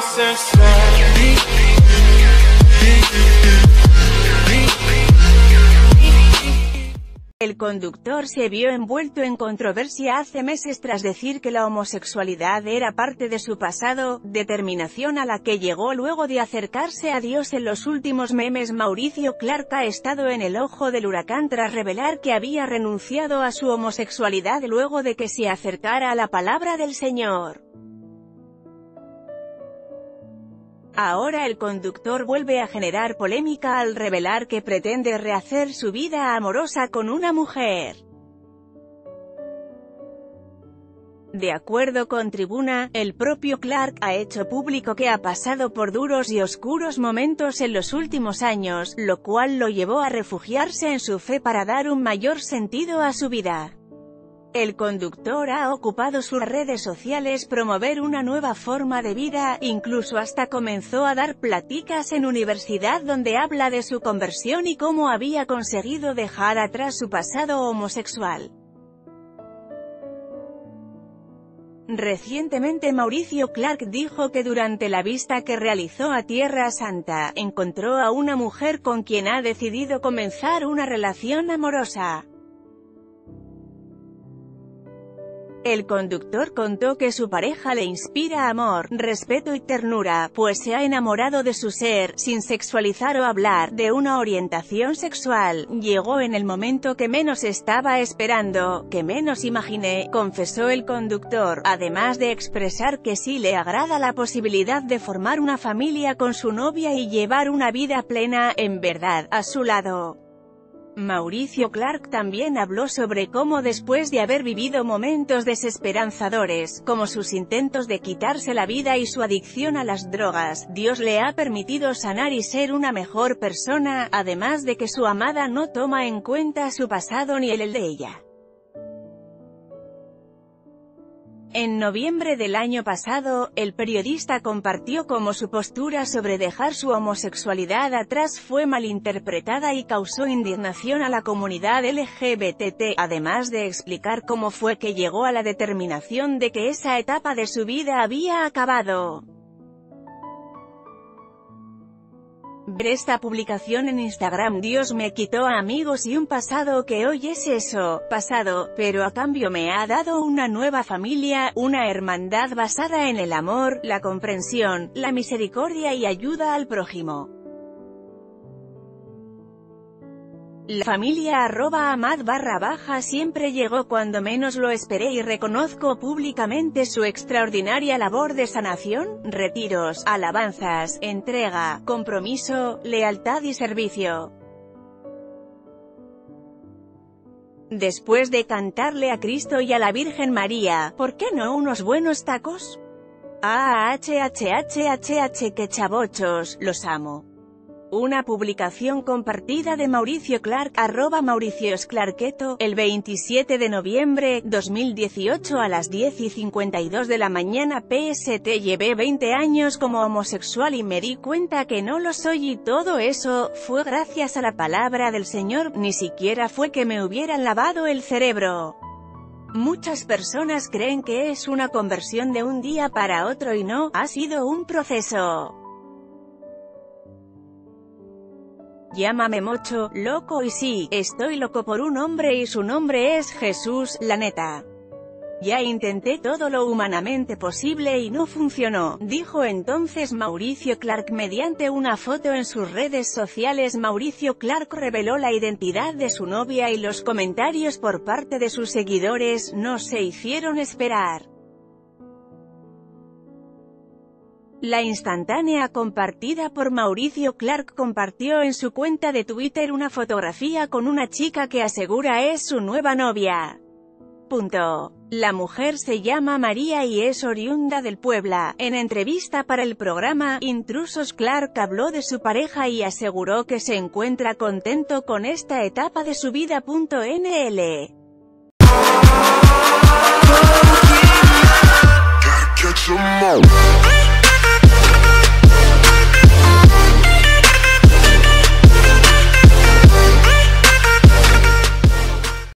El conductor se vio envuelto en controversia hace meses tras decir que la homosexualidad era parte de su pasado, determinación a la que llegó luego de acercarse a Dios. En los últimos meses Mauricio Clark ha estado en el ojo del huracán tras revelar que había renunciado a su homosexualidad luego de que se acercara a la palabra del Señor. Ahora el conductor vuelve a generar polémica al revelar que pretende rehacer su vida amorosa con una mujer. De acuerdo con Tribuna, el propio Clark ha hecho público que ha pasado por duros y oscuros momentos en los últimos años, lo cual lo llevó a refugiarse en su fe para dar un mayor sentido a su vida. El conductor ha ocupado sus redes sociales promover una nueva forma de vida, incluso hasta comenzó a dar pláticas en universidad donde habla de su conversión y cómo había conseguido dejar atrás su pasado homosexual. Recientemente Mauricio Clark dijo que durante la visita que realizó a Tierra Santa, encontró a una mujer con quien ha decidido comenzar una relación amorosa. El conductor contó que su pareja le inspira amor, respeto y ternura, pues se ha enamorado de su ser, sin sexualizar o hablar de una orientación sexual. Llegó en el momento que menos estaba esperando, que menos imaginé, confesó el conductor, además de expresar que sí le agrada la posibilidad de formar una familia con su novia y llevar una vida plena, en verdad, a su lado. Mauricio Clark también habló sobre cómo después de haber vivido momentos desesperanzadores, como sus intentos de quitarse la vida y su adicción a las drogas, Dios le ha permitido sanar y ser una mejor persona, además de que su amada no toma en cuenta su pasado ni el de ella. En noviembre del año pasado, el periodista compartió cómo su postura sobre dejar su homosexualidad atrás fue malinterpretada y causó indignación a la comunidad LGBT, además de explicar cómo fue que llegó a la determinación de que esa etapa de su vida había acabado. Ver esta publicación en Instagram. Dios me quitó a amigos y un pasado que hoy es eso, pasado, pero a cambio me ha dado una nueva familia, una hermandad basada en el amor, la comprensión, la misericordia y ayuda al prójimo. La familia @amad _ siempre llegó cuando menos lo esperé y reconozco públicamente su extraordinaria labor de sanación, retiros, alabanzas, entrega, compromiso, lealtad y servicio. Después de cantarle a Cristo y a la Virgen María, ¿por qué no unos buenos tacos? Que chavochos, los amo. Una publicación compartida de Mauricio Clark, @MauriciosClarketo, el 27 de noviembre, 2018 a las 10:52 de la mañana PST. Llevé 20 años como homosexual y me di cuenta que no lo soy y todo eso fue gracias a la palabra del Señor, ni siquiera fue que me hubieran lavado el cerebro. Muchas personas creen que es una conversión de un día para otro y no, ha sido un proceso. Llámame mocho, loco y sí, estoy loco por un hombre y su nombre es Jesús, la neta. Ya intenté todo lo humanamente posible y no funcionó, dijo entonces Mauricio Clark mediante una foto en sus redes sociales. Mauricio Clark reveló la identidad de su novia y los comentarios por parte de sus seguidores no se hicieron esperar. La instantánea compartida por Mauricio Clark compartió en su cuenta de Twitter una fotografía con una chica que asegura es su nueva novia. La mujer se llama María y es oriunda del Puebla. En entrevista para el programa Intrusos, Clark habló de su pareja y aseguró que se encuentra contento con esta etapa de su vida. NL